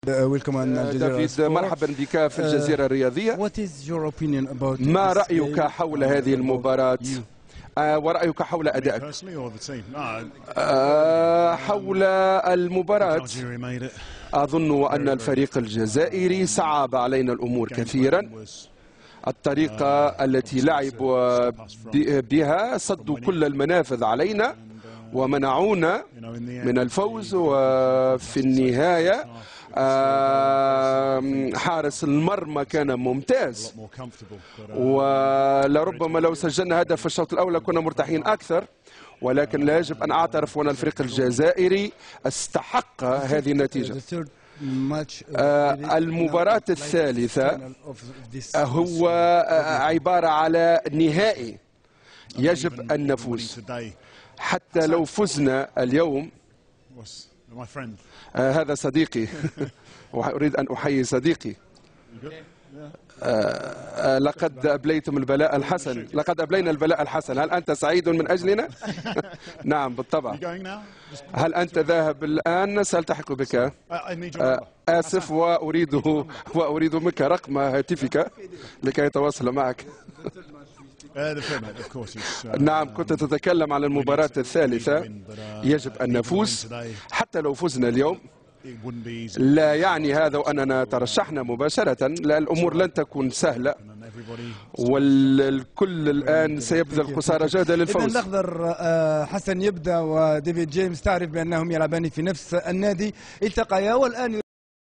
دافيد، مرحبا بك في الجزيرة الرياضية. ما رأيك حول هذه المباراة ورأيك حول أدائك؟ حول المباراة أظن أن الفريق الجزائري صعب علينا الأمور كثيرا. الطريقة التي لعبوا بها صدوا كل المنافذ علينا ومنعونا من الفوز، وفي النهاية حارس المرمى كان ممتاز، ولربما لو سجلنا هدف في الشوط الأول كنا مرتاحين أكثر، ولكن لا يجب أن أعترف أن الفريق الجزائري استحق هذه النتيجة. المباراة الثالثة هو عبارة على نهائي، يجب أن نفوز. حتى لو فزنا اليوم، هذا صديقي وأريد أن أحيي صديقي. لقد أبليتم البلاء الحسن، لقد أبلينا البلاء الحسن. هل أنت سعيد من أجلنا؟ نعم بالطبع. هل أنت ذاهب الآن؟ سألتحق بك. آسف، وأريد منك رقم هاتفك لكي يتواصل معك. نعم، كنت تتكلم عن المباراة الثالثة. يجب أن نفوز. حتى لو فزنا اليوم لا يعني هذا أننا ترشحنا مباشرة، لا، الأمور لن تكون سهلة، والكل الآن سيبذل قصارى جهده للفوز. إذن الأخضر حسن يبدأ وديفيد جيمس، تعرف بأنهم يلعبان في نفس النادي، التقيا والآن